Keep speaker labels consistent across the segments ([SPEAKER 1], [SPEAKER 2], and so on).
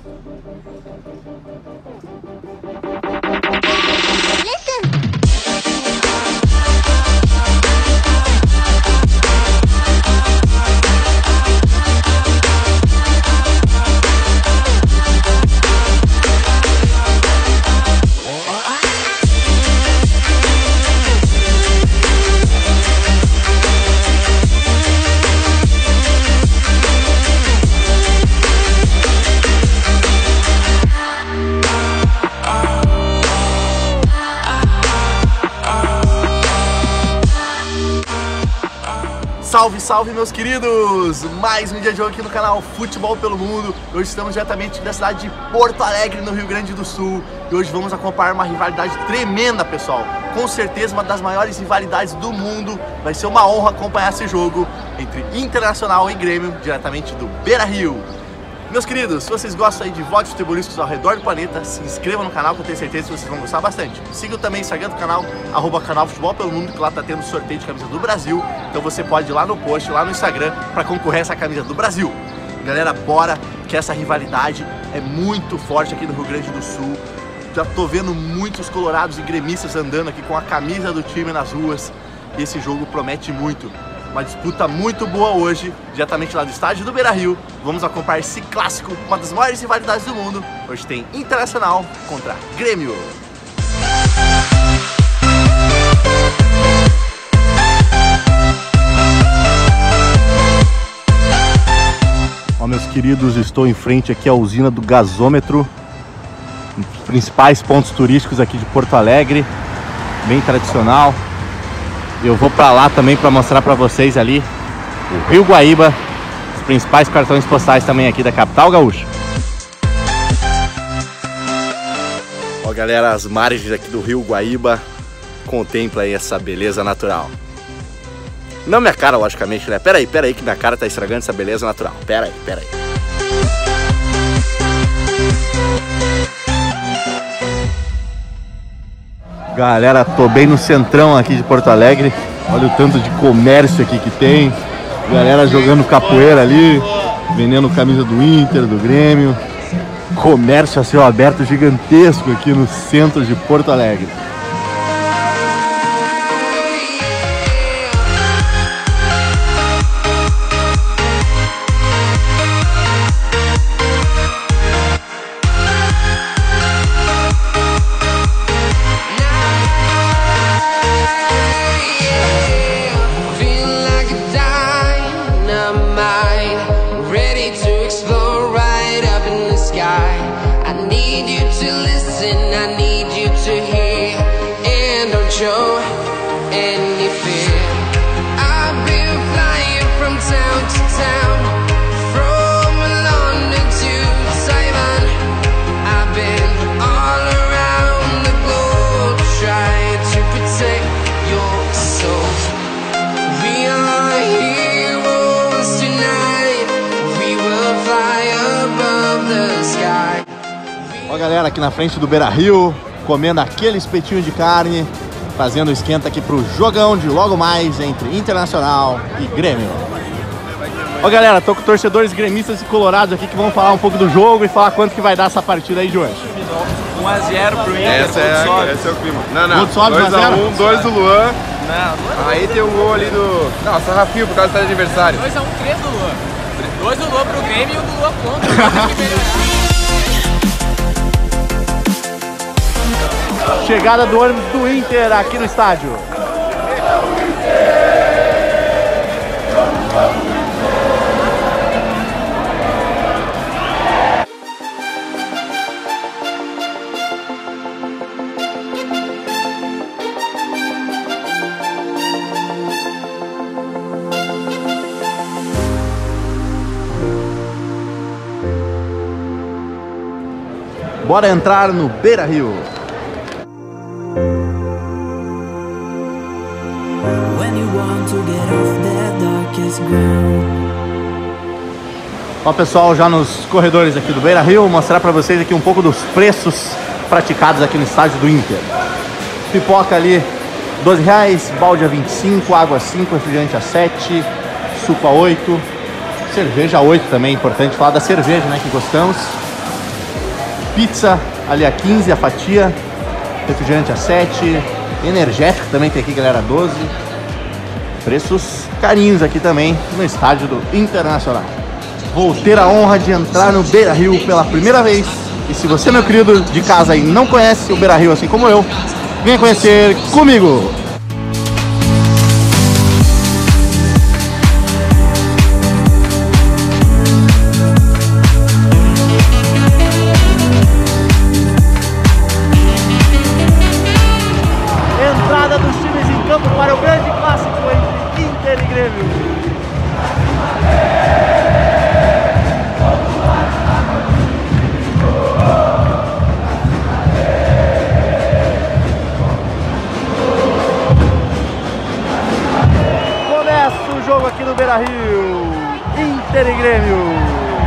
[SPEAKER 1] Salve, salve, meus queridos! Mais um dia de jogo aqui no canal Futebol pelo Mundo. Hoje estamos diretamente da cidade de Porto Alegre, no Rio Grande do Sul. E hoje vamos acompanhar uma rivalidade tremenda, pessoal. Com certeza uma das maiores rivalidades do mundo. Vai ser uma honra acompanhar esse jogo entre Internacional e Grêmio, diretamente do Beira-Rio. Meus queridos, se vocês gostam aí de votos futebolísticos ao redor do planeta, se inscrevam no canal que eu tenho certeza que vocês vão gostar bastante. Sigam também o Instagram do canal, @canal Futebol pelo Mundo, que lá tá tendo sorteio de camisa do Brasil. Então você pode ir lá no post, lá no Instagram, para concorrer a essa camisa do Brasil. Galera, bora, que essa rivalidade é muito forte aqui no Rio Grande do Sul. Já tô vendo muitos colorados e gremistas andando aqui com a camisa do time nas ruas. E esse jogo promete muito. Uma disputa muito boa hoje, diretamente lá do estádio do Beira-Rio. Vamos acompanhar esse clássico, uma das maiores rivalidades do mundo. Hoje tem Internacional contra Grêmio. Ó, meus queridos, estou em frente aqui à usina do gasômetro, um dos principais pontos turísticos aqui de Porto Alegre, bem tradicional. Eu vou para lá também para mostrar para vocês ali o Rio Guaíba, os principais cartões postais também aqui da capital gaúcha. Ó, galera, as margens aqui do Rio Guaíba, contempla aí essa beleza natural. Não minha cara, logicamente, né? Pera aí que minha cara tá estragando essa beleza natural. Pera aí. Galera, tô bem no centrão aqui de Porto Alegre. Olha o tanto de comércio aqui que tem. Galera jogando capoeira ali, vendendo camisa do Inter, do Grêmio. Comércio a céu aberto gigantesco aqui no centro de Porto Alegre. Ó, galera, aqui na frente do Beira-Rio, comendo aquele espetinho de carne, fazendo esquenta aqui pro jogão de logo mais entre Internacional e Grêmio. Ó, galera, tô com torcedores gremistas e colorados aqui que vão falar um pouco do jogo e falar quanto que vai dar essa partida aí de hoje.
[SPEAKER 2] 1 a 0 pro Inter.
[SPEAKER 3] Esse é o clima. Não.
[SPEAKER 1] 2x1,
[SPEAKER 3] 2 do Luan.
[SPEAKER 2] Não.
[SPEAKER 3] Aí tem um gol ali do... Não, só Rafinho por causa do aniversário.
[SPEAKER 2] 2 a 1, 3 do Luan. 2 do Luan pro Grêmio e 1 do Luan contra.
[SPEAKER 1] Chegada do ônibus do Inter aqui no estádio. Bora entrar no Beira-Rio. Ó, pessoal, já nos corredores aqui do Beira-Rio, vou mostrar para vocês aqui um pouco dos preços praticados aqui no estádio do Inter. Pipoca ali R$12, balde a 25, água a 5, refrigerante a 7, suco a 8, cerveja a 8 também, é importante falar da cerveja, né, que gostamos. pizza ali a 15 a fatia, refrigerante a 7, energético também tem aqui, galera, 12. Preços carinhos aqui também no estádio do Internacional. Vou ter a honra de entrar no Beira-Rio pela primeira vez. E se você, meu querido de casa aí, não conhece o Beira-Rio assim como eu, venha conhecer comigo! Entrada dos times em campo para o grande clássico entre Inter e Grêmio. Jogo aqui no Beira-Rio, Inter e Grêmio.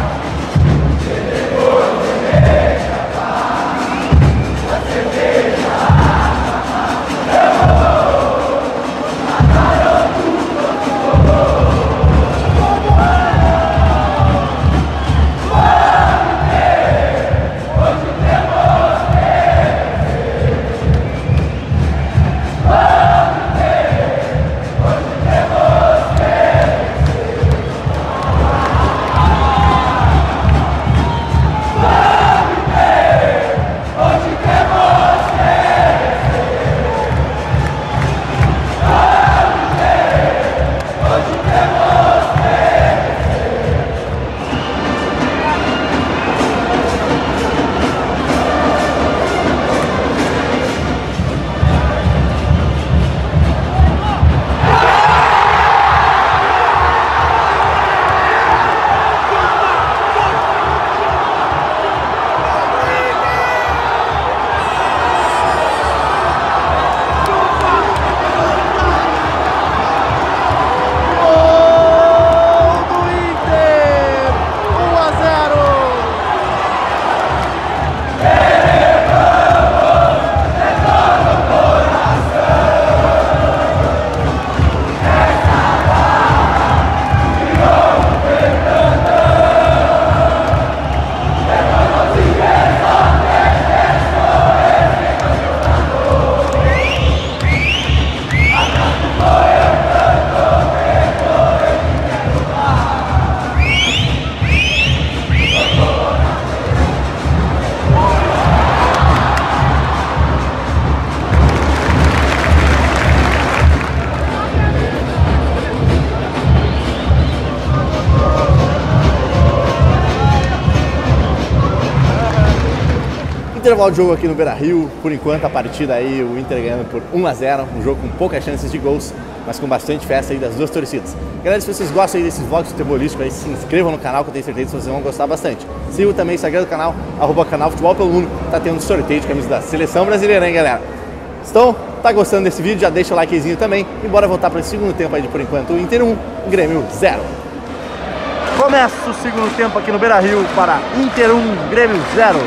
[SPEAKER 1] Intervalo de jogo aqui no Beira-Rio, por enquanto a partida aí, o Inter ganhando por 1 a 0, um jogo com poucas chances de gols, mas com bastante festa aí das duas torcidas. Galera, se vocês gostam aí desses vlogs futebolísticos aí, se inscrevam no canal que eu tenho certeza que vocês vão gostar bastante. Sigam também o Instagram do canal, @canal Futebol pelo Mundo, tá tendo sorteio de camisa da Seleção Brasileira, hein, galera? Então, tá gostando desse vídeo? Já deixa o likezinho também e bora voltar para o segundo tempo aí de por enquanto, o Inter 1, Grêmio 0. Começa o segundo tempo aqui no Beira-Rio para Inter 1, Grêmio 0.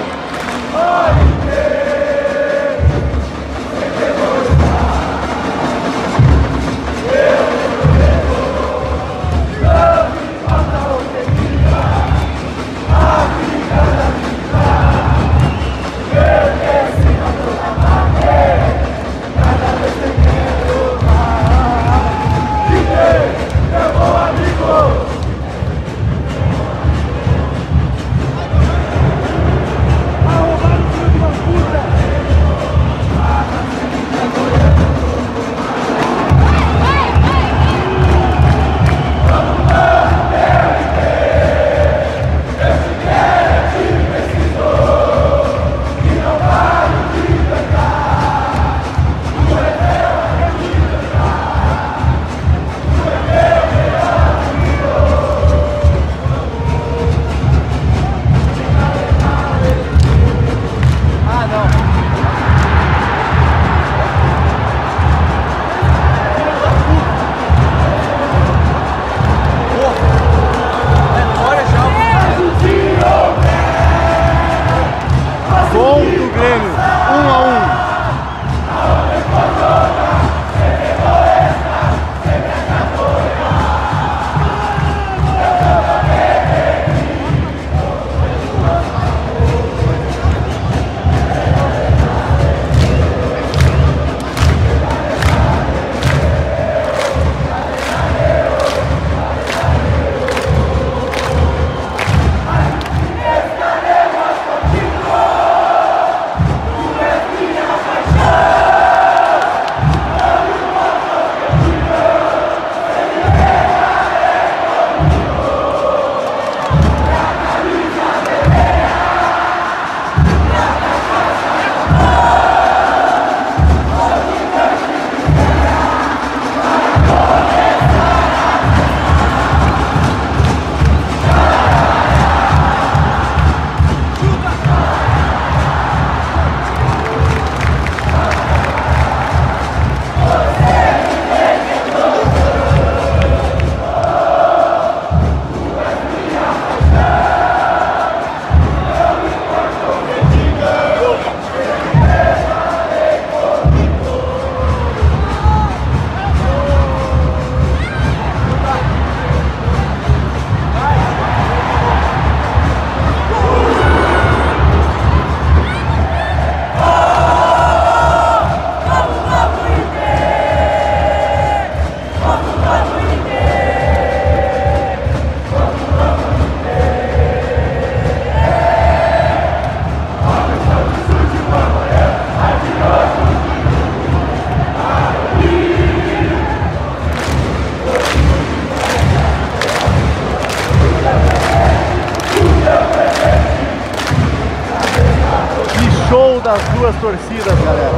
[SPEAKER 1] das duas torcidas, galera.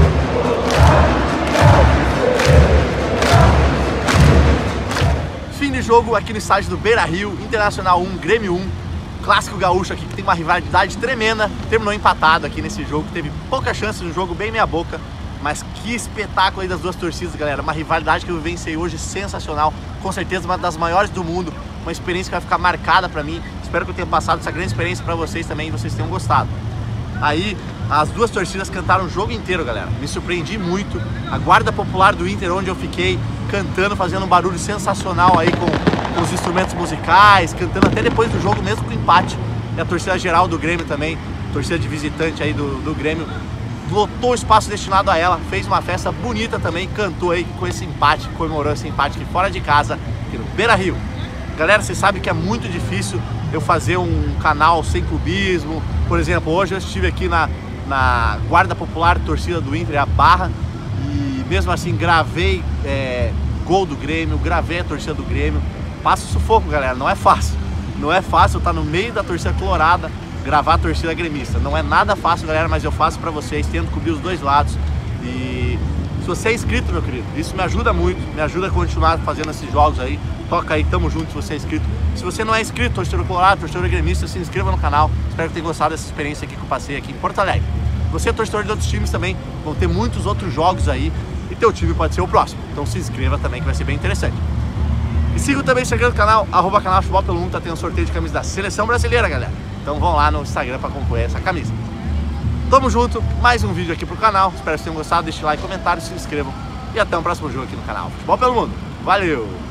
[SPEAKER 1] Fim de jogo aqui no estádio do Beira-Rio, Internacional 1, Grêmio 1. Clássico gaúcho aqui que tem uma rivalidade tremenda. Terminou empatado aqui nesse jogo, teve pouca chance no jogo, bem meia boca. Mas que espetáculo aí das duas torcidas, galera. Uma rivalidade que eu vivenciei hoje sensacional. Com certeza uma das maiores do mundo. Uma experiência que vai ficar marcada pra mim. Espero que eu tenha passado essa grande experiência pra vocês também e vocês tenham gostado. Aí, as duas torcidas cantaram o jogo inteiro, galera. Me surpreendi muito. A guarda popular do Inter, onde eu fiquei, cantando, fazendo um barulho sensacional aí com os instrumentos musicais, cantando até depois do jogo, mesmo com o empate. E a torcida geral do Grêmio também, torcida de visitante aí do Grêmio, lotou o espaço destinado a ela, fez uma festa bonita também, cantou aí com esse empate, comemorou esse empate aqui fora de casa, aqui no Beira-Rio. Galera, vocês sabem que é muito difícil eu fazer um canal sem clubismo. Por exemplo, hoje eu estive aqui na Guarda Popular Torcida do Inter, a Barra, e mesmo assim gravei gol do Grêmio, gravei a torcida do Grêmio. Passa sufoco, galera, não é fácil. Não é fácil estar no meio da torcida colorada, gravar a torcida gremista. Não é nada fácil, galera, mas eu faço pra vocês, tento cobrir os dois lados. E se você é inscrito, meu querido, isso me ajuda muito, me ajuda a continuar fazendo esses jogos aí. Toca aí, tamo junto se você é inscrito. Se você não é inscrito, torcedor colorado, torcedor gremista, se inscreva no canal. Espero que tenha gostado dessa experiência aqui que eu passei aqui em Porto Alegre. Você é torcedor de outros times também, vão ter muitos outros jogos aí e teu time pode ser o próximo. Então se inscreva também que vai ser bem interessante. E siga também o Instagram do canal, @canal Futebol pelo Mundo, tá tendo um sorteio de camisa da Seleção Brasileira, galera. Então vão lá no Instagram para concorrer essa camisa. Tamo junto, mais um vídeo aqui pro canal. Espero que vocês tenham gostado, deixem like, comentário, se inscrevam. E até o próximo jogo aqui no canal Futebol pelo Mundo. Valeu!